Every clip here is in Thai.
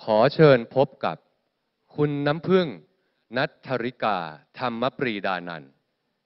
อเชิญพบกับคุณน้ำพึ่งณัฐธริกาธรรมปรีดานันท์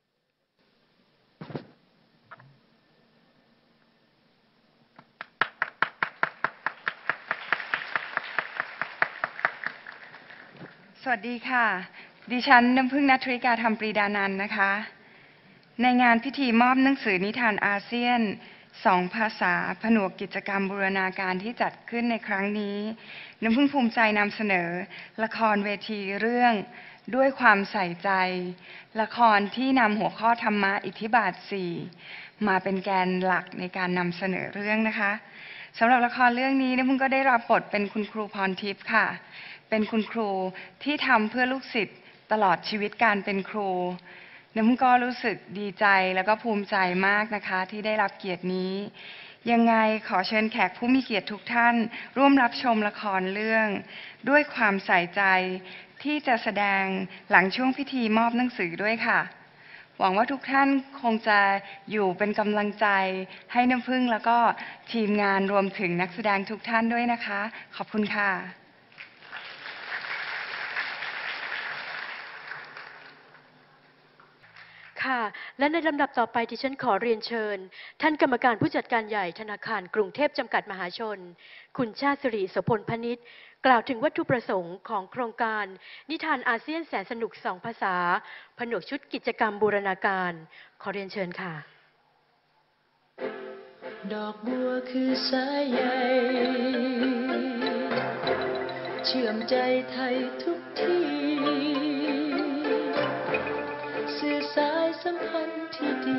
สวัสดีค่ะดิฉันน้ำพึ่งณัฐธริกาธรรมปรีดานันท์นะคะในงานพิธีมอบหนังสือนิทานอาเซียน2 ภาษาผนวกกิจกรรมบูรณาการที่จัดขึ้นในครั้งนี้น้ำพึ่งภูมิใจนำเสนอละครเวทีเรื่องด้วยความใส่ใจละครที่นำหัวข้อธรรมะอิทธิบาท 4มาเป็นแกนหลักในการนำเสนอเรื่องนะคะสำหรับละครเรื่องนี้น้ำพึ่งก็ได้รับบทเป็นคุณครูพรทิพย์ค่ะเป็นคุณครูที่ทำเพื่อลูกศิษย์ตลอดชีวิตการเป็นครูน้ำพึ่งก็รู้สึกดีใจแล้วก็ภูมิใจมากนะคะที่ได้รับเกียรตินี้ยังไงขอเชิญแขกผู้มีเกียรติทุกท่านร่วมรับชมละครเรื่องด้วยความใส่ใจที่จะแสดงหลังช่วงพิธีมอบหนังสือด้วยค่ะหวังว่าทุกท่านคงจะอยู่เป็นกำลังใจให้น้ำพึ่งแล้วก็ทีมงานรวมถึงนักแสดงทุกท่านด้วยนะคะขอบคุณค่ะค่ะและในลำดับต่อไปที่ฉันขอเรียนเชิญท่านกรรมการผู้จัดการใหญ่ธนาคารกรุงเทพจำกัดมหาชนคุณชาติสิริโสพลพนิชกล่าวถึงวัตถุประสงค์ของโครงการนิทานอาเซียนแสนสนุก2 ภาษาผนวกชุดกิจกรรมบูรณาการขอเรียนเชิญค่ะดอกบัวคือสายใยเชื่อมใจไทยทุกที่สื่อสายสัมพันธ์ที่ดี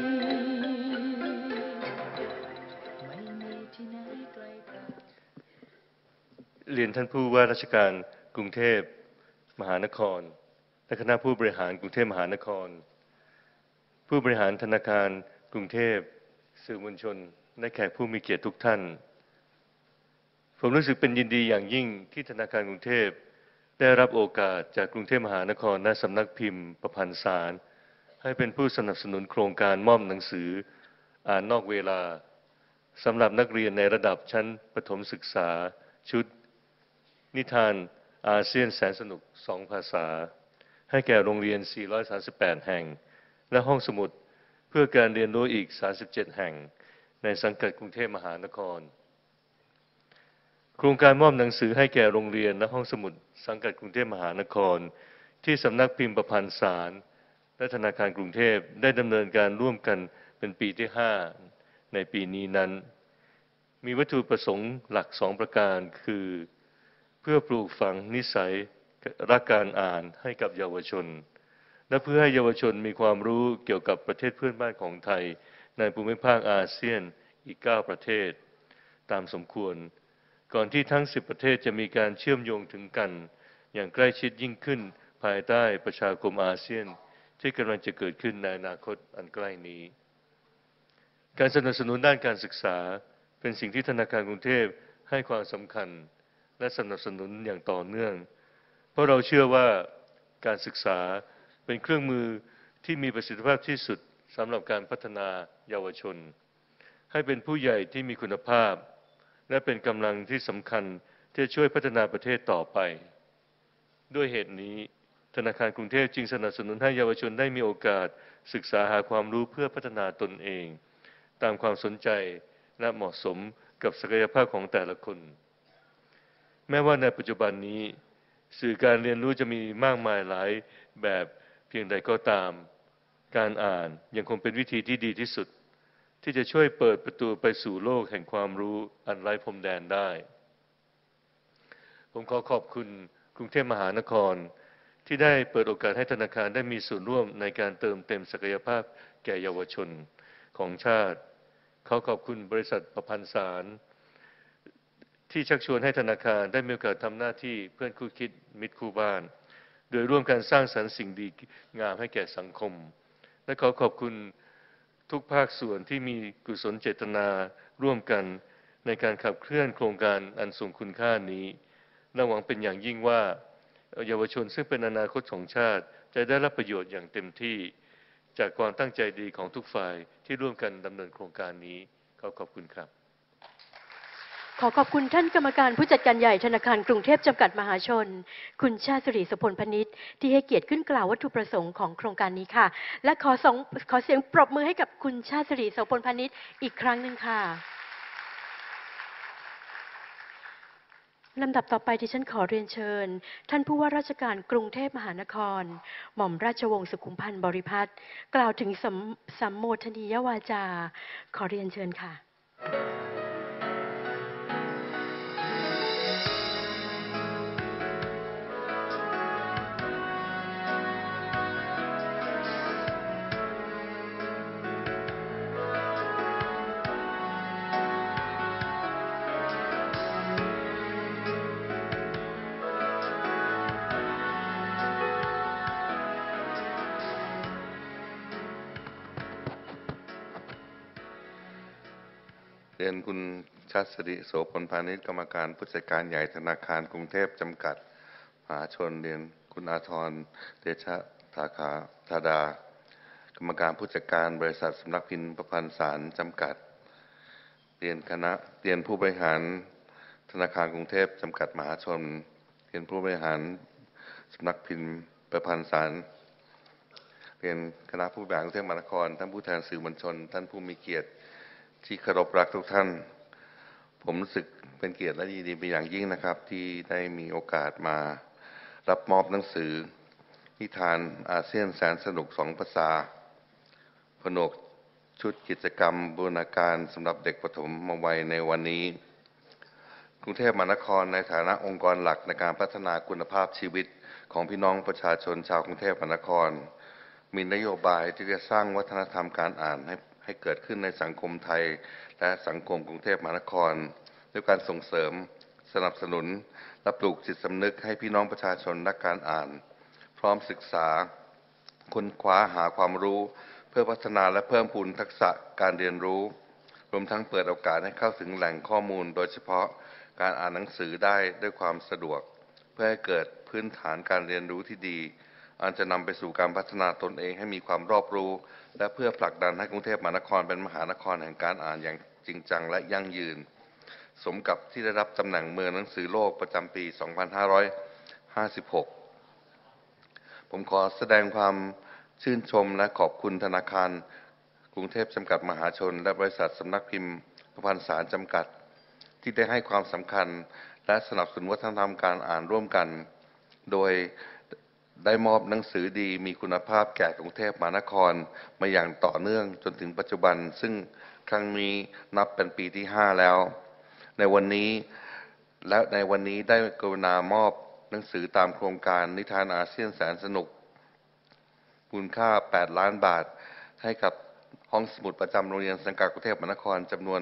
ไม่มีที่ไหนไกลกว่าเรียนท่านผู้ว่าราชการกรุงเทพมหานครและคณะผู้บริหารกรุงเทพมหานครผู้บริหารธนาคารกรุงเทพสื่อมวลชนและแขกผู้มีเกียรติทุกท่านผมรู้สึกเป็นยินดีอย่างยิ่งที่ธนาคารกรุงเทพได้รับโอกาสจากกรุงเทพมหานครและสำนักพิมพ์ประพันธ์สารให้เป็นผู้สนับสนุนโครงการมอบหนังสืออ่านนอกเวลาสำหรับนักเรียนในระดับชั้นประถมศึกษาชุดนิทานอาเซียนแสนสนุก2 ภาษาให้แก่โรงเรียน438แห่งและห้องสมุดเพื่อการเรียนรู้อีก37แห่งในสังกัดกรุงเทพมหานครโครงการมอบหนังสือให้แก่โรงเรียนและห้องสมุดสังกัดกรุงเทพมหานครที่สำนักพิมพ์ประพันธ์สารและธนาคารกรุงเทพได้ดำเนินการร่วมกันเป็นปีที่5ในปีนี้นั้นมีวัตถุประสงค์หลัก2 ประการคือเพื่อปลูกฝังนิสัยรักการอ่านให้กับเยาวชนและเพื่อให้เยาวชนมีความรู้เกี่ยวกับประเทศเพื่อนบ้านของไทยในภูมิภาคอาเซียนอีก9 ประเทศตามสมควรก่อนที่ทั้ง10 ประเทศจะมีการเชื่อมโยงถึงกันอย่างใกล้ชิดยิ่งขึ้นภายใต้ประชาคมอาเซียนที่กำลังจะเกิดขึ้นในอนาคตอันใกล้นี้การสนับสนุนด้านการศึกษาเป็นสิ่งที่ธนาคารกรุงเทพให้ความสำคัญและสนับสนุนอย่างต่อเนื่องเพราะเราเชื่อว่าการศึกษาเป็นเครื่องมือที่มีประสิทธิภาพที่สุดสำหรับการพัฒนาเยาวชนให้เป็นผู้ใหญ่ที่มีคุณภาพและเป็นกำลังที่สำคัญที่จะช่วยพัฒนาประเทศต่อไปด้วยเหตุนี้ธนาคารกรุงเทพจึงสนับสนุนให้เยาวชนได้มีโอกาสศึกษาหาความรู้เพื่อพัฒนาตนเองตามความสนใจและเหมาะสมกับศักยภาพของแต่ละคนแม้ว่าในปัจจุบันนี้สื่อการเรียนรู้จะมีมากมายหลายแบบเพียงใดก็ตามการอ่านยังคงเป็นวิธีที่ดีที่สุดที่จะช่วยเปิดประตูไปสู่โลกแห่งความรู้อันไร้พรมแดนได้ผมขอขอบคุณกรุงเทพมหานครที่ได้เปิดโอกาสให้ธนาคารได้มีส่วนร่วมในการเติมเต็มศักยภาพแก่เยาวชนของชาติขอบคุณบริษัทประพันธ์สารที่ชักชวนให้ธนาคารได้มีโอกาสทำหน้าที่เพื่อนคู่คิดมิตรคู่บ้านโดยร่วมกันสร้างสรรค์สิ่งดีงามให้แก่สังคมและขอบคุณทุกภาคส่วนที่มีกุศลเจตนาร่วมกันในการขับเคลื่อนโครงการอันทรงคุณค่านี้และหวังเป็นอย่างยิ่งว่าเยาวชนซึ่งเป็นอนาคตของชาติจะได้รับประโยชน์อย่างเต็มที่จากความตั้งใจดีของทุกฝ่ายที่ร่วมกันดำเนินโครงการนี้ขอบคุณครับขอขอบคุณท่านกรรมการผู้จัดการใหญ่ธนาคารกรุงเทพจำกัดมหาชนคุณชาติสิริโสพลพนิชที่ให้เกียรติขึ้นกล่าววัตถุประสงค์ของโครงการนี้ค่ะและขอเสียงปรบมือให้กับคุณชาติสิริโสพลพนิชอีกครั้งหนึ่งค่ะลำดับต่อไปที่ฉันขอเรียนเชิญท่านผู้ว่าราชการกรุงเทพมหานครหม่อมราชวงศ์สุขุมพันธ์บริพัตรกล่าวถึงสัมโมทนียวาจาขอเรียนเชิญค่ะเรียนคุณชาติสิริโสพลพานิชกรรมการผู้จัดการใหญ่ธนาคารกรุงเทพจำกัดมหาชนเรียนคุณอาทรเดชะธาดากรรมการผู้จัดการบริษัทสำนักพิมพ์ประพันธ์สารจำกัดเรียนผู้บริหารธนาคารกรุงเทพจำกัดมหาชนเรียนผู้บริหารสำนักพิมพ์ประพันธ์สารเรียนคณะผู้บริหารกรุงเทพมหานครท่านผู้แทนสื่อมวลชนท่านผู้มีเกียรติที่เคารพรักทุกท่านผมรู้สึกเป็นเกียรติและยินดีเป็นอย่างยิ่งนะครับที่ได้มีโอกาสมารับมอบหนังสือนิทานอาเซียนแสนสนุก2 ภาษาผนวกชุดกิจกรรมบูรณาการสำหรับเด็กประถมวัยในวันนี้กรุงเทพมหานครในฐานะองค์กรหลักในการพัฒนาคุณภาพชีวิตของพี่น้องประชาชนชาวกรุงเทพมหานครมีนโยบายที่จะสร้างวัฒนธรรมการอ่านให้เกิดขึ้นในสังคมไทยและสังคมกรุงเทพมหานครด้วยการส่งเสริมสนับสนุนและปลูกจิตสำนึกให้พี่น้องประชาชนรักการอ่านพร้อมศึกษาค้นคว้าหาความรู้เพื่อพัฒนาและเพิ่มพูนทักษะการเรียนรู้รวมทั้งเปิดโอกาสให้เข้าถึงแหล่งข้อมูลโดยเฉพาะการอ่านหนังสือได้ด้วยความสะดวกเพื่อให้เกิดพื้นฐานการเรียนรู้ที่ดีอันจะนำไปสู่การพัฒนาตนเองให้มีความรอบรู้และเพื่อผลักดันให้กรุงเทพมหานครเป็นมหานครแห่งการอ่านอย่างจริงจังและยั่งยืนสมกับที่ได้รับตำแหน่งเมืองหนังสือโลกประจำปี 2556 ผมขอแสดงความชื่นชมและขอบคุณธนาคารกรุงเทพจำกัดมหาชนและบริษัทสำนักพิมพ์ประพันธ์สารจำกัดที่ได้ให้ความสำคัญและสนับสนุนวัฒนธรรมการอ่านร่วมกันโดยได้มอบหนังสือดีมีคุณภาพแก่กรุงเทพมหานครมาอย่างต่อเนื่องจนถึงปัจจุบันซึ่งครั้งนี้นับเป็นปีที่ 5 แล้วในวันนี้ได้กรุณามอบหนังสือตามโครงการนิทานอาเซียนแสนสนุกมูลค่า8 ล้านบาทให้กับห้องสมุดประจำโรงเรียนสังกัดกรุงเทพมหานครจำนวน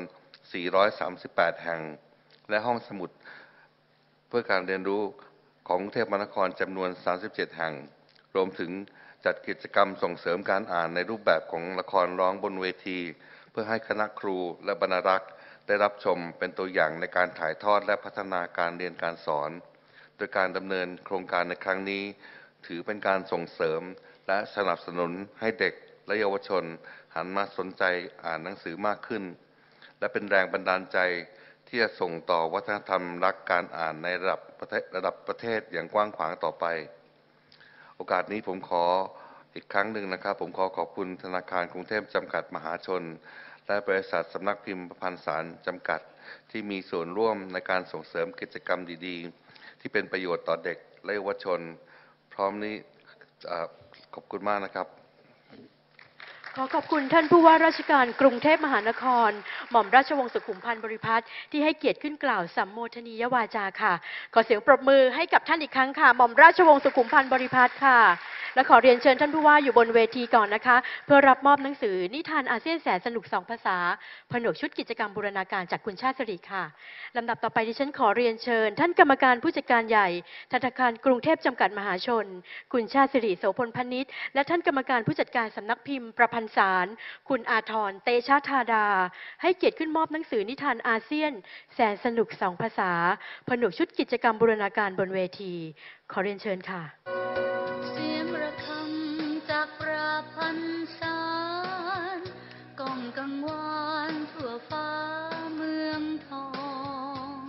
438 แห่งและห้องสมุดเพื่อการเรียนรู้ของกรุงเทพมหานครจำนวน37 แห่งรวมถึงจัดกิจกรรมส่งเสริมการอ่านในรูปแบบของละครร้องบนเวทีเพื่อให้คณะครูและบรรณารักษ์ได้รับชมเป็นตัวอย่างในการถ่ายทอดและพัฒนาการเรียนการสอนโดยการดำเนินโครงการในครั้งนี้ถือเป็นการส่งเสริมและสนับสนุนให้เด็กและเยาวชนหันมาสนใจอ่านหนังสือมากขึ้นและเป็นแรงบันดาลใจที่จะส่งต่อวัฒนธรรมรักการอ่านในระดับประเทศอย่างกว้างขวางต่อไปโอกาสนี้ผมขออีกครั้งหนึ่งนะครับผมขอบคุณธนาคารกรุงเทพจำกัดมหาชนและบริษัทสำนักพิมพ์ประพันธ์สารจำกัดที่มีส่วนร่วมในการส่งเสริมกิจกรรมดีๆที่เป็นประโยชน์ต่อเด็กและเยาวชนพร้อมนี้ขอบคุณมากนะครับขอขอบคุณท่านผู้ว่าราชการกรุงเทพมหานครหม่อมราชวงศ์สุขุมพันธ์บริพัตรที่ให้เกียรติขึ้นกล่าวสัมโมทนียวาจาค่ะขอเสียงปรบมือให้กับท่านอีกครั้งค่ะหม่อมราชวงศ์สุขุมพันธ์บริพัตรค่ะและขอเรียนเชิญท่านผู้ว่าอยู่บนเวทีก่อนนะคะเพื่อรับมอบหนังสือนิทานอาเซียนแสนสนุก2 ภาษาผนวกชุดกิจกรรมบูรณาการจากคุณชาติสิริค่ะลำดับต่อไปดิฉันขอเรียนเชิญท่านกรรมการผู้จัดการใหญ่ธนาคารกรุงเทพจำกัดมหาชนคุณชาติสิริโสพลพนิชและท่านกรรมการผู้จัดการสำนักพิมพ์ประพันธ์สารคุณอาทรเตชะธาดาให้เกียรติขึ้นมอบหนังสือนิทานอาเซียนแสนสนุก2 ภาษาผนวกชุดกิจกรรมบูรณาการบนเวทีขอเรียนเชิญค่ะเสียงระฆังจากประพันธ์สารก้องกังวานทั่วฟ้าเมืองทอง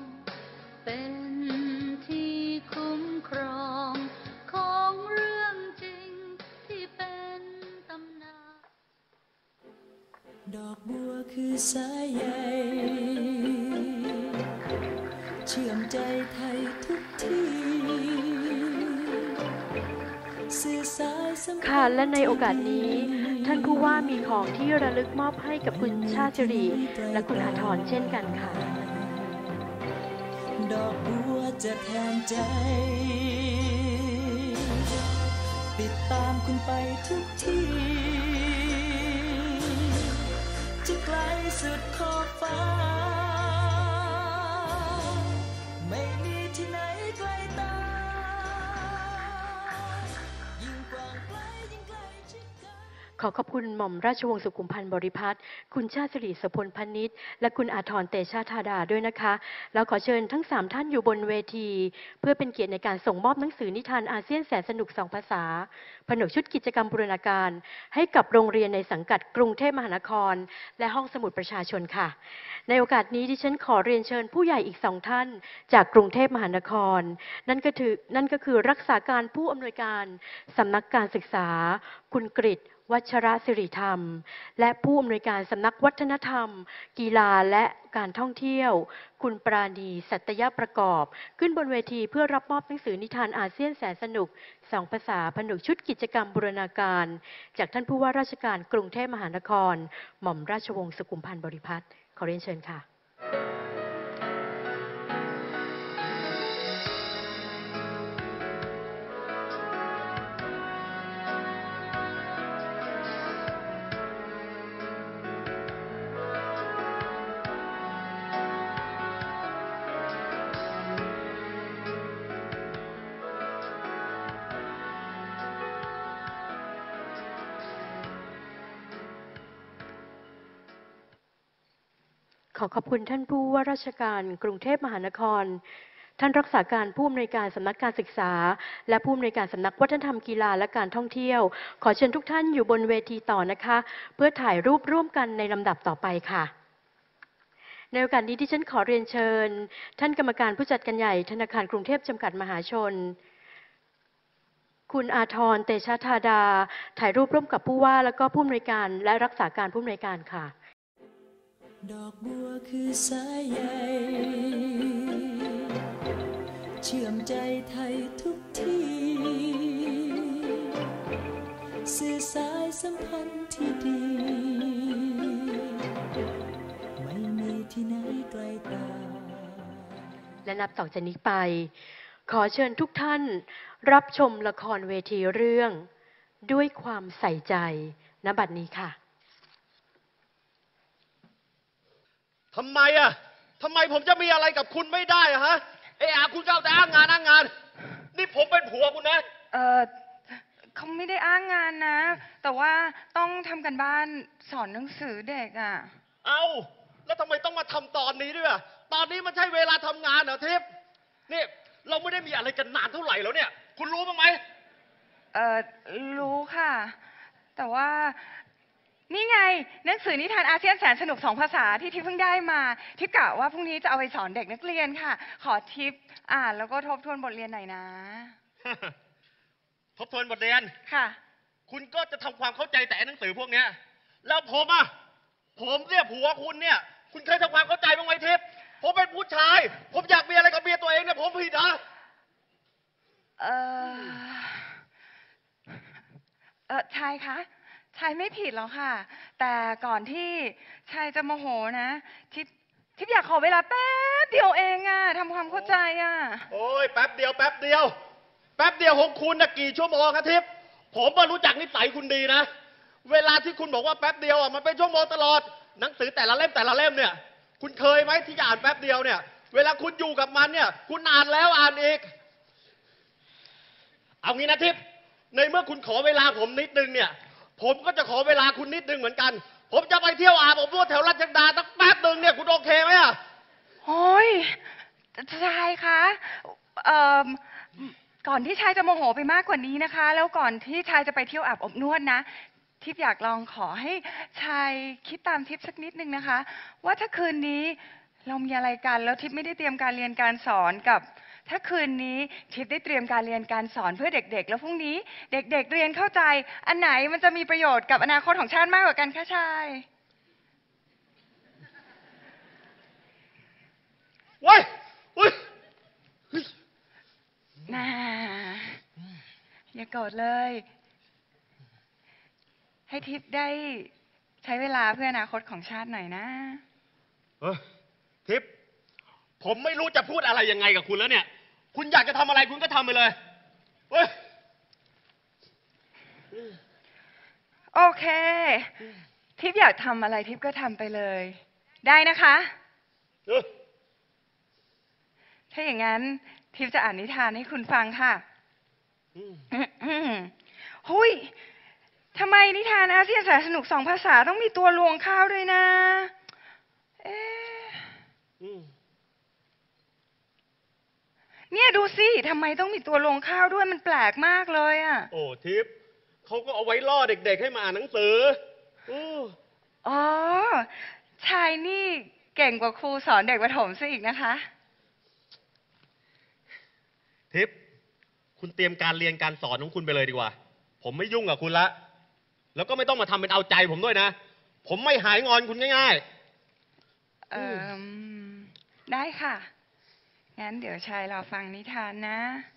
สายใยเชื่อมใจไทยทุกที่สื่อสายสัมพันธ์ค่ะและในโอกาสนี้ ท่านผู้ว่ามีของที่ระลึกมอบให้กับคุณชาติสิริและคุณอาทรเช่นกันค่ะดอกบัวจะแทนใจติดตามคุณไปทุกที่จะไกลสุดขอบฟ้าไม่มีที่ไหนไกลตายิ่งกว้างไกลยิ่งไกลชิดกันขอขอบคุณหม่อมราชวงศ์สุขุมพันธ์บริพัตรคุณชาติสิริโสพลพนิชและคุณอาทรเตชะธาดาด้วยนะคะแล้วขอเชิญทั้ง3ท่านอยู่บนเวที เพื่อเป็นเกียรติในการส่งมอบหนังสือนิทานอาเซียนแสนสนุก2 ภาษาผนวกชุดกิจกรรมบูรณาการ ให้กับโรงเรียนในสังกัดกรุงเทพมหานคร และห้องสมุดประชาชนค่ะ ในโอกาสนี้ดิฉันขอเรียนเชิญผู้ใหญ่อีก2 ท่านจากกรุงเทพมหานคร นั่นก็คือรักษาการผู้อำนวยการสำนักการศึกษา คุณกฤษณ์วัชรศิริธรรม และผู้อำนวยการสำนักวัฒนธรรม กีฬาและการท่องเที่ยว คุณปราณีสัตยประกอบ ขึ้นบนเวทีเพื่อรับมอบหนังสือนิทานอาเซียนแสนสนุก2 ภาษาผนวกชุดกิจกรรมบูรณาการ จากท่านผู้ว่าราชการกรุงเทพมหานคร หม่อมราชวงศ์สุขุมพันธ์บริพัตรขอเรียนเชิญค่ะ ขอขอบคุณท่านผู้ว่าราชการกรุงเทพมหานคร ท่านรักษาการผู้อำนวยการสำนักการศึกษา และผู้อำนวยการสำนักวัฒนธรรมกีฬาและการท่องเที่ยว ขอเชิญทุกท่านอยู่บนเวทีต่อนะคะ เพื่อถ่ายรูปร่วมกันในลำดับต่อไปค่ะ ในโอกาสนี้ที่ฉันขอเรียนเชิญ ท่านกรรมการผู้จัดการใหญ่ธนาคารกรุงเทพจำกัดมหาชน คุณอาทรเตชะธาดา ถ่ายรูปร่วมกับผู้ว่าและก็ผู้อำนวยการและรักษาการผู้อำนวยการค่ะดอกบัวคือสายใยเชื่อมใจไทยทุกที่สื่อสายสัมพันธ์ที่ดีไม่มีที่ไหนไกลตาและนับต่อจากนี้ไป ขอเชิญทุกท่านรับชมละครเวทีเรื่องด้วยความใส่ใจณบัดนี้ค่ะทำไมอะทำไมผมจะมีอะไรกับคุณไม่ได้อะฮะคุณก็เอาแต่อ้างงานอ้างงาน นี่ผมเป็นผัวคุณนะเขาไม่ได้อ้างงานนะ แต่ว่าต้องทำกันบ้านสอนหนังสือเด็กอ่ะเอาแล้วทำไมต้องมาทำตอนนี้ด้วยอะตอนนี้มันใช่เวลาทำงานเหรอทิพย์นี่เราไม่ได้มีอะไรกันนานเท่าไหร่แล้วเนี่ย คุณรู้บ้างไหมรู้ค่ะ แต่ว่านี่ไงหนังสือนิทานอาเซียนแสนสนุก2 ภาษาที่ทิพย์เพิ่งได้มาทิพย์กะว่าพรุ่งนี้จะเอาไปสอนเด็กนักเรียนค่ะ ขอทิพย์อ่านแล้วก็ทบทวนบทเรียนหน่อยนะทบทวนบทเรียนค่ะคุณก็จะทำความเข้าใจแต่หนังสือพวกเนี้ยแล้วผมอะผมเนี่ยผัวคุณเนี่ย คุณเคยทำความเข้าใจบ้างไหมทิพย์ผมเป็นผู้ชาย ผมอยากมีอะไรกับเมียตัวเองเนี่ยผมผิดเหรอชายคะชายไม่ผิดหรอกค่ะ แต่ก่อนที่ชายจะโมโหนะทิพย์อยากขอเวลาแป๊บเดียวเองอะทำความเข้าใจอะโอ้ยแป๊บเดียวแป๊บเดียวแป๊บเดียวของคุณนะกี่ชั่วโมงครับทิพย์ผมมารู้จักนิสัยคุณดีนะ เวลาที่คุณบอกว่าแป๊บเดียวอ่ะมันเป็นชั่วโมงตลอดหนังสือแต่ละเล่มเนี่ย คุณเคยไหมที่จะอ่านแป๊บเดียวเนี่ย เวลาคุณอยู่กับมันเนี่ย คุณอ่านแล้วอ่านอีก เอางี้นะทิพย์ในเมื่อคุณขอเวลาผมนิดนึงเนี่ย ผมก็จะขอเวลาคุณนิดนึงเหมือนกัน ผมจะไปเที่ยวอาบอบนวดแถวราชดาสักแป๊บนึงเนี่ยคุณโอเคไหมอ่ะโอ้ยชายคะก่อนที่ชายจะโมโหไปมากกว่านี้นะคะ แล้วก่อนที่ชายจะไปเที่ยวอาบอบนวดนะทิพย์อยากลองขอให้ชายคิดตามทิพย์สักนิดนึงนะคะ ว่าถ้าคืนนี้เรามีอะไรกันแล้วทิพย์ไม่ได้เตรียมการเรียนการสอนกับ ถ้าคืนนี้ทิพย์ได้เตรียมการเรียนการสอนเพื่อเด็กๆแล้วพรุ่งนี้เด็กๆเรียนเข้าใจ อันไหนมันจะมีประโยชน์กับอนาคตของชาติมากกว่ากันคะชายเว้ยอุ้ยน่าอย่าโกรธเลย ให้ทิพย์ได้ใช้เวลาเพื่ออนาคตของชาติหน่อยนะทิพย์ผมไม่รู้จะพูดอะไรยังไงกับคุณแล้วเนี่ย คุณอยากจะทำอะไรคุณก็ทำไปเลยเว้ยโอเค ทิพย์อยากทำอะไรทิพย์ก็ทำไปเลย ได้นะคะ ถ้าอย่างนั้นทิพย์จะอ่านนิทานให้คุณฟังค่ะหุยทำไมนิทานอาเซียนแสนสนุก2 ภาษาต้องมีตัวรวงข้าวด้วยนะ เนี่ยดูสิทำไมต้องมีตัวรวงข้าวด้วยมันแปลกมากเลยอ่ะโอ้ทิพย์เขาก็เอาไว้ล่อเด็กๆให้มาอ่านหนังสืออ๋อชายนี่เก่งกว่าครูสอนเด็กประถมซะอีกนะคะทิพย์คุณเตรียมการเรียนการสอนของคุณไปเลยดีกว่าผมไม่ยุ่งกับคุณละแล้วก็ไม่ต้องมาทำเป็นเอาใจผมด้วยนะผมไม่หายงอนคุณง่ายๆได้ค่ะงั้นเดี๋ยวชายรอฟังนิทานนะ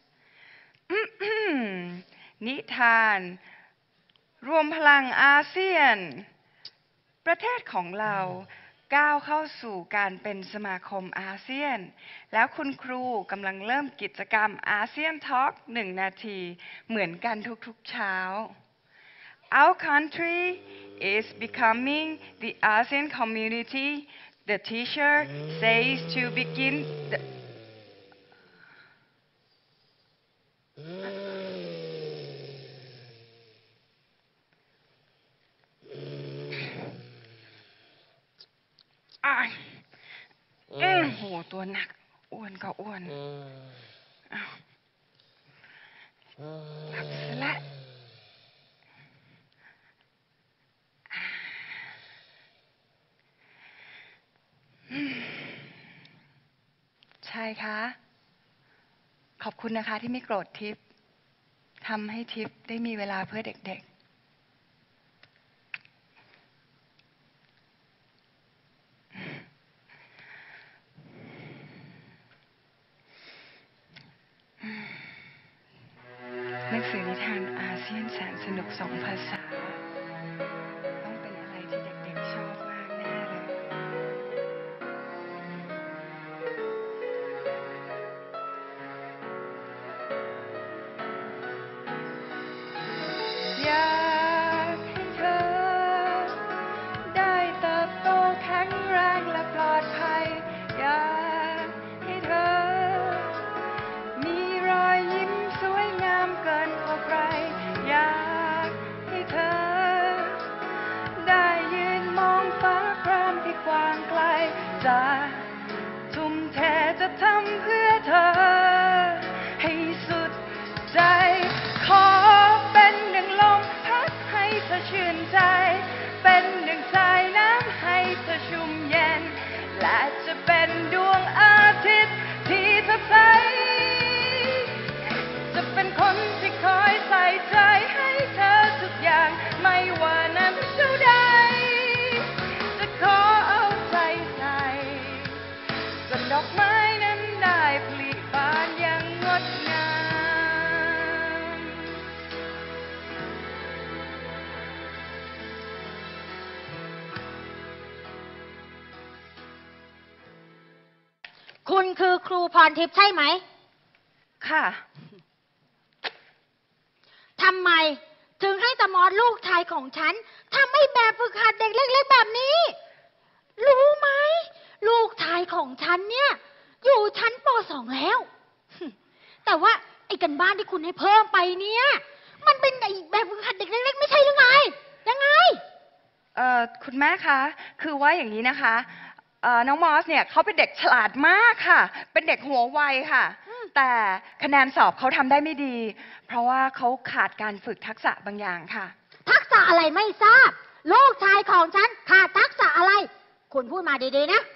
นิทานรวมพลังอาเซียนประเทศของเราก้าวเข้าสู่การเป็นสมาคมอาเซียนแล้วคุณครูกำลังเริ่มกิจกรรมอาเซียนทอล์ก1 นาทีเหมือนกันทุกๆเช้า Our country is becoming the ASEAN community. The teacher says to begin theโหตัวหนักอ้วนก็อ้วนหลับซะและใช่คะขอบคุณนะคะที่ไม่โกรธทิพย์ทำให้ทิพย์ได้มีเวลาเพื่อเด็กๆหนังสือนิทานอาเซียนแสนสนุก2 ภาษาต้องเป็นอะไรที่เด็กๆชอบมากแน่เลยอยากให้เธอได้เติบโตแข็งแรงและปลอดภัยอยากให้เธอมีรอยยิ้มสวยงามเกินกว่าใครอยากให้เธอได้ยืนมองฟ้าครามที่กว้างไกลจะทุ่มเทจะทำเพื่อเธอให้สุดใจขอเป็นหนึ่งลมพัดให้เธอชื่นใจเป็นหนึ่งสายน้ำให้เธอชุ่มเย็นและจะเป็นดวงอาทิตย์ที่เธอใสจะเป็นคนที่คอยใส่ใจให้เธอทุกอย่างไม่ว่านั้นเท่าใดจะขอเอาใจใส่จนดอกไม้นั้นได้ผลิบานอย่างงดงามคุณคือครูพรทิพย์ใช่ไหมค่ะทำไมถึงให้ตมอดลูกชายของฉันทำให้แบบฝึกหัดเด็กเล็กๆแบบนี้ รู้ไหมลูกชายของฉันเนี่ยอยู่ชั้นป .2 แล้ว แต่ว่าไอ้กันบ้านที่คุณให้เพิ่มไปเนี่ยมันเป็นไอ้แบบฝึกหัดเด็กเล็กๆไม่ใช่หรือไงยังไงคุณแม่คะคือว่าอย่างนี้นะคะน้องมอสเนี่ยเขาเป็นเด็กฉลาดมากค่ะเป็นเด็กหัวไวค่ะแต่คะแนนสอบเขาทำได้ไม่ดีเพราะว่าเขาขาดการฝึกทักษะบางอย่างค่ะทักษะอะไรไม่ทราบลูกชายของฉันขาดทักษะอะไรคุณพูดมาดีๆนะ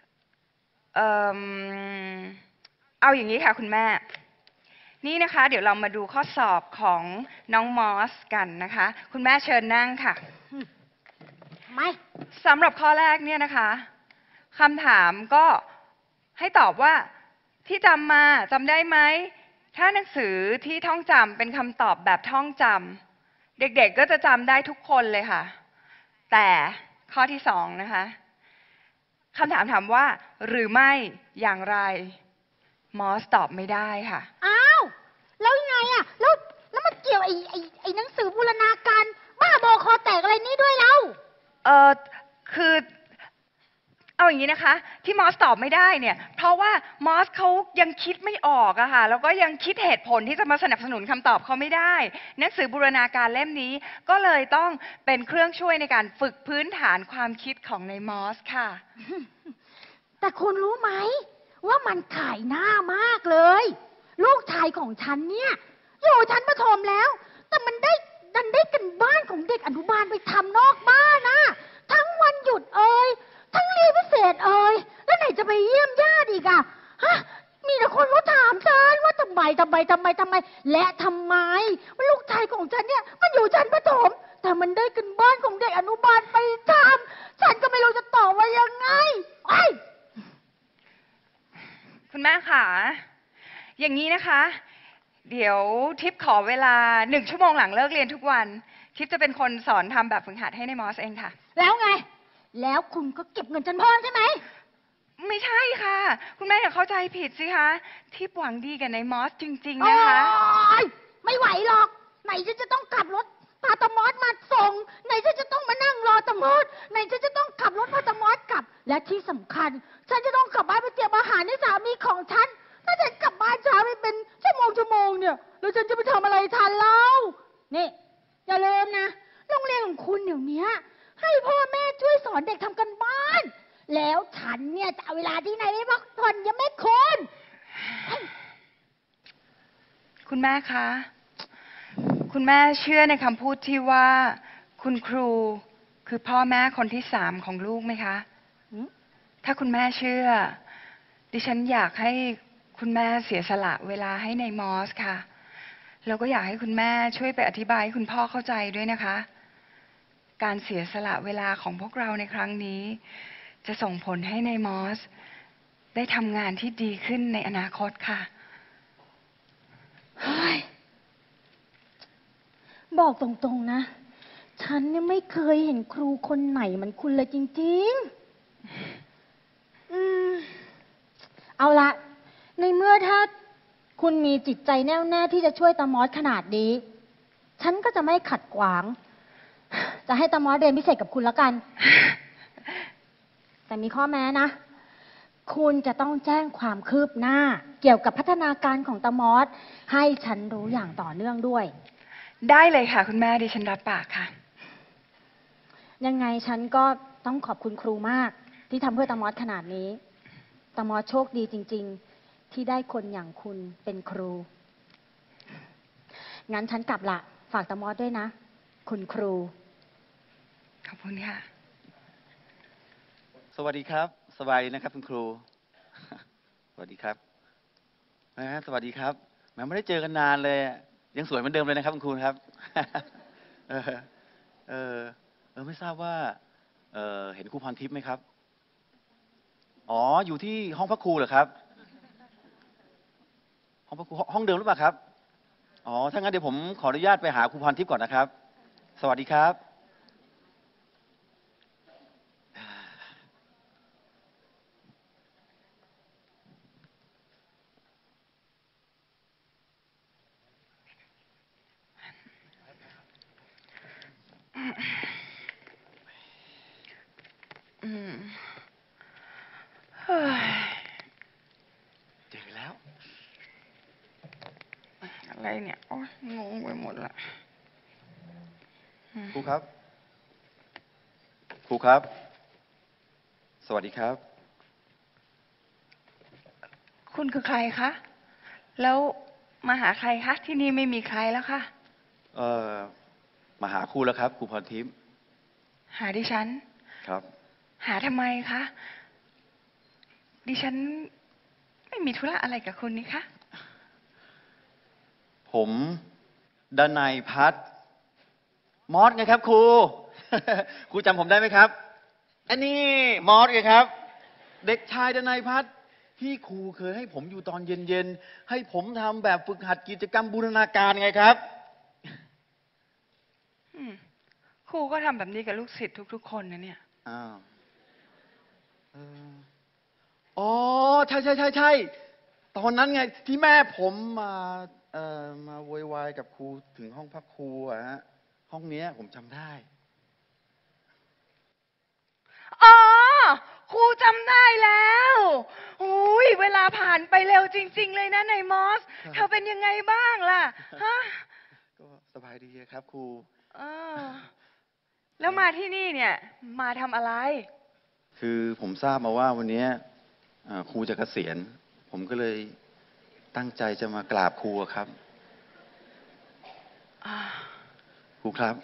เอาอย่างนี้ค่ะคุณแม่นี่นะคะเดี๋ยวเรามาดูข้อสอบของน้องมอสกันนะคะคุณแม่เชิญนั่งค่ะไม่สำหรับข้อแรกเนี่ยนะคะคำถามก็ให้ตอบว่าที่จำมาจำได้ไหมถ้าหนังสือที่ท่องจำเป็นคำตอบแบบท่องจำเด็กๆก็จะจำได้ทุกคนเลยค่ะแต่ข้อที่สองนะคะคำถามถามว่าหรือไม่อย่างไรมอสตอบไม่ได้ค่ะอ้าวแล้วยังไงอะแล้วมันเกี่ยวไอ้หนังสือบูรณาการบ้าบอคอแตกอะไรนี่ด้วยเราคือเอาอย่างนี้นะคะที่มอสตอบไม่ได้เนี่ยเพราะว่ามอสเขายังคิดไม่ออกอะค่ะแล้วก็ยังคิดเหตุผลที่จะมาสนับสนุนคำตอบเขาไม่ได้หนังสือบูรณาการเล่มนี้ก็เลยต้องเป็นเครื่องช่วยในการฝึกพื้นฐานความคิดของในมอสค่ะแต่คุณรู้ไหมว่ามันขายหน้ามากเลยลูกชายของฉันเนี่ยอยู่ชั้นประถมแล้วแต่มันได้กันบ้านของเด็กอนุบาลไปทำนอกบ้านนะทั้งวันหยุดทั้งเรียนพิเศษแล้วไหนจะไปเยี่ยมญาติอีกอะฮะมีแต่คนเขาถามฉันว่าทำไมและทำไมว่าลูกชายของฉันเนี่ยมันอยู่ชั้นประถมแต่มันได้กันบ้านของเด็กอนุบาลไปทำฉันก็ไม่รู้จะตอบว่ายังไงคุณแม่ค่ะอย่างนี้นะคะเดี๋ยวทิพย์ขอเวลา1 ชั่วโมงหลังเลิกเรียนทุกวันทิพย์จะเป็นคนสอนทำแบบฝึกหัดให้ในมอสเองค่ะแล้วไงแล้วคุณก็เก็บเงินฉันเพิ่มใช่ไหมไม่ใช่ค่ะคุณแม่อย่าเข้าใจผิดสิคะทิพย์หวังดีกับในมอสจริงๆนะคะไม่ไหวหรอกไหนฉันจะต้องขับรถพาตมอสมาส่งไหนฉันจะต้องมานั่งรอตมอสไหนฉันจะต้องขับรถพาตมอสกลับและที่สำคัญฉันจะต้องกลับบ้านไปเตรียมอาหารให้สามีของฉันถ้าฉันกลับบ้านช้าไปเป็นชั่วโมงเนี่ยแล้วฉันจะไปทำอะไรทันเล่านี่อย่าลืมนะโรงเรียนของคุณเดี๋ยวนี้ให้พ่อแม่ช่วยสอนเด็กทำกันบ้านแล้วฉันเนี่ยจะเอาเวลาที่ไหนไปพักผ่อนยังไม่คุณแม่คะคุณแม่เชื่อในคำพูดที่ว่าคุณครูคือพ่อแม่คนที่3ของลูกไหมคะถ้าคุณแม่เชื่อดิฉันอยากให้คุณแม่เสียสละเวลาให้ในมอสค่ะแล้วก็อยากให้คุณแม่ช่วยไปอธิบายให้คุณพ่อเข้าใจด้วยนะคะการเสียสละเวลาของพวกเราในครั้งนี้จะส่งผลให้ในมอสได้ทำงานที่ดีขึ้นในอนาคตค่ะบอกตรงๆนะฉันเนี่ยไม่เคยเห็นครูคนไหนเหมือนคุณเลยจริงๆเอาละในเมื่อถ้าคุณมีจิตใจแน่วแน่ที่จะช่วยตามอสขนาดนี้ฉันก็จะไม่ขัดขวางจะให้ตามอสเรียนพิเศษกับคุณแล้วกันแต่มีข้อแม้นะคุณจะต้องแจ้งความคืบหน้าเกี่ยวกับพัฒนาการของตามอสให้ฉันรู้อย่างต่อเนื่องด้วยได้เลยค่ะคุณแม่ดิฉันรับปากค่ะยังไงฉันก็ต้องขอบคุณครูมากที่ทำเพื่อตามอสขนาดนี้ตามอสโชคดีจริงๆที่ได้คนอย่างคุณเป็นครูงั้นฉันกลับละฝากตามอสด้วยนะคุณครูขอบคุณค่ะสวัสดีครับสบายดีนะครับคุณครูสวัสดีครับสวัสดีครับแม้ไม่ได้เจอกันนานเลยยังสวยเหมือนเดิมเลยนะครับคุณครูครับไม่ทราบว่าเห็นครูพรทิพย์ไหมครับอ๋ออยู่ที่ห้องพระครูเหรอครับห้องพระครูห้องเดิมหรือเปล่าครับอ๋อถ้างั้นเดี๋ยวผมขออนุญาตไปหาครูพรทิพย์ก่อนนะครับสวัสดีครับเจอแล้วอะไรเนี่ยโอ้งงไปหมดละครูครับครูครับสวัสดีครับคุณคือใครคะแล้วมาหาใครคะที่นี่ไม่มีใครแล้วค่ะมาหาครูแล้วครับครูพรทิพย์หาดิฉันครับหาทำไมคะดิฉันไม่มีธุระอะไรกับคุณนี่คะผมดนัยพัฒน์มอสไงครับครู ครูจำผมได้ไหมครับอันนี้มอสไงครับเด็กชายดนัยพัฒน์ที่ครูเคยให้ผมอยู่ตอนเย็นๆให้ผมทำแบบฝึกหัดกิจกรรมบูรณาการไงครับครูก็ทำแบบนี้กับลูกศิษย์ทุกๆคนนะเนี่ยอ้าวอ๋อใช่ใช่ใช่ใช่ตอนนั้นไงที่แม่ผมมาโวยวายกับครูถึงห้องพักครูอะฮะห้องเนี้ยผมจำได้อ๋อ ครูจำได้แล้วอุ้ยเวลาผ่านไปเร็วจริง ๆ เลยนะนายมอสครับเธอเป็นยังไงบ้างล่ะ ฮะก็สบายดีครับครูเออแล้วมาที่นี่เนี่ย มาทำอะไรคือผมทราบมาว่าวันเนี้ยครูจะเกษียณผมก็เลยตั้งใจจะมากราบครูอะครับครูครับ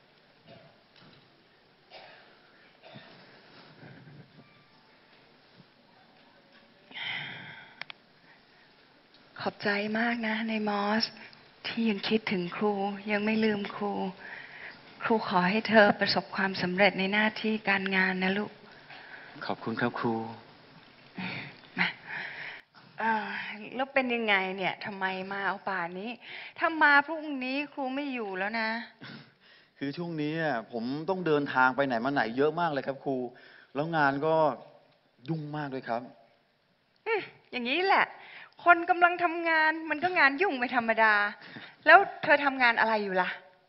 ขอบใจมากนะนายมอส ที่ยังคิดถึงครูยังไม่ลืมครู ครูขอให้เธอประสบความสำเร็จในหน้าที่การงานนะลูกขอบคุณครับครูมาแล้วเป็นยังไงเนี่ยทำไมมาเอาป่านนี้ ถ้ามาพรุ่งนี้ครูไม่อยู่แล้วนะคือช่วงนี้ผมต้องเดินทางไปไหนมาไหนเยอะมากเลยครับครู แล้วงานก็ยุ่งมากด้วยครับอย่างนี้แหละ คนกำลังทำงานมันก็งานยุ่งไม่ธรรมดา แล้วเธอทำงานอะไรอยู่ล่ะ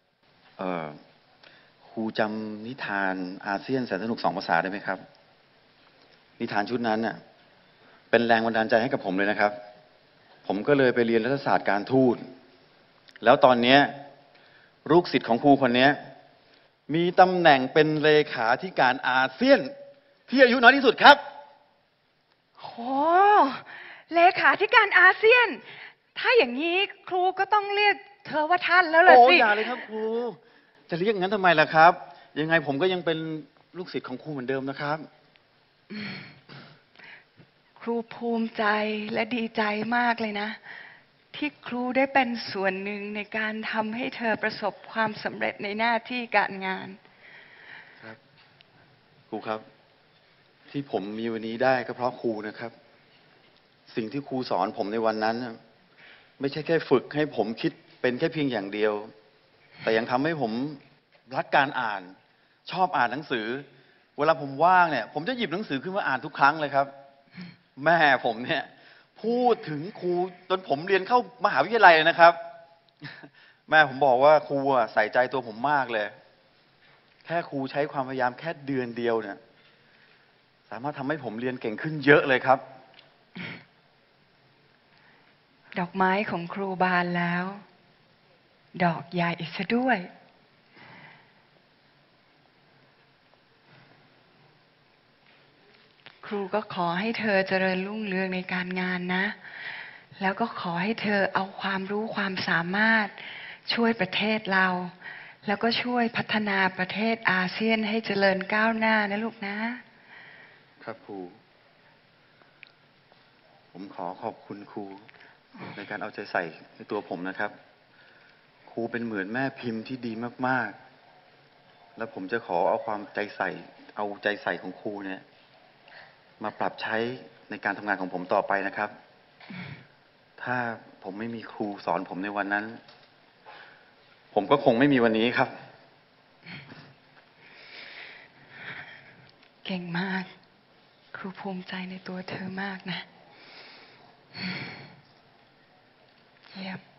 ครูจำนิทานอาเซียนแสนสนุก2 ภาษาได้ไหมครับ นิทานชุดนั้นน่ะเป็นแรงบันดาลใจให้กับผมเลยนะครับ ผมก็เลยไปเรียนรัฐศาสตร์การทูต แล้วตอนนี้ลูกศิษย์ของครูคนนี้มีตำแหน่งเป็นเลขาธิการอาเซียนที่อายุน้อยที่สุดครับโห เลขาธิการอาเซียน ถ้าอย่างนี้ครูก็ต้องเรียกเธอว่าท่านแล้วล่ะโอ้สิอย่าเลยครับครู จะเรียกงั้นทำไมล่ะครับ ยังไงผมก็ยังเป็นลูกศิษย์ของครูเหมือนเดิมนะครับครูภูมิใจและดีใจมากเลยนะ ที่ครูได้เป็นส่วนหนึ่งในการทำให้เธอประสบความสำเร็จในหน้าที่การงานครับครูครับ ที่ผมมีวันนี้ได้ก็เพราะครูนะครับ สิ่งที่ครูสอนผมในวันนั้นน่ะไม่ใช่แค่ฝึกให้ผมคิดเป็นแค่เพียงอย่างเดียว แต่ยังทำให้ผมรักการอ่าน ชอบอ่านหนังสือ เวลาผมว่างเนี่ย ผมจะหยิบหนังสือขึ้นมาอ่านทุกครั้งเลยครับ แม่ผมเนี่ยพูดถึงครูจนผมเรียนเข้ามหาวิทยาลัยเลยนะครับ แม่ผมบอกว่าครูใส่ใจตัวผมมากเลย แค่ครูใช้ความพยายามแค่เดือนเดียวเนี่ย สามารถทำให้ผมเรียนเก่งขึ้นเยอะเลยครับดอกไม้ของครูบานแล้ว ดอกใหญ่ซะด้วย ครูก็ขอให้เธอเจริญรุ่งเรืองในการงานนะ แล้วก็ขอให้เธอเอาความรู้ความสามารถช่วยประเทศเรา แล้วก็ช่วยพัฒนาประเทศอาเซียนให้เจริญก้าวหน้านะลูกนะครับครู ผมขอขอบคุณครูในการเอาใจใส่ในตัวผมนะครับ ครูเป็นเหมือนแม่พิมพ์ที่ดีมากๆ แล้วผมจะขอเอาใจใส่ของครูเนี่ย มาปรับใช้ในการทำงานของผมต่อไปนะครับ ถ้าผมไม่มีครูสอนผมในวันนั้น ผมก็คงไม่มีวันนี้ครับเก่งมาก ครูภูมิใจในตัวเธอมากนะ เยี่ยม